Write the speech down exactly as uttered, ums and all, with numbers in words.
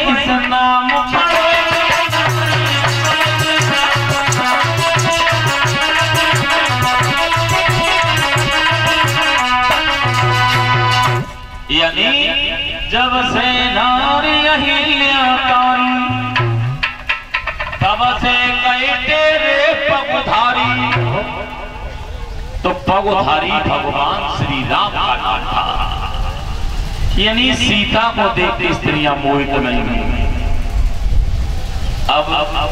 इस नाम पढ़ो। यानी जब से नारी अहिल्या तब से कई तेरे पगधारी। तो पगधारी भगवान श्री राम का नाम था। यानी सीता को देखते स्त्रियां मोहित नहीं हुई। अब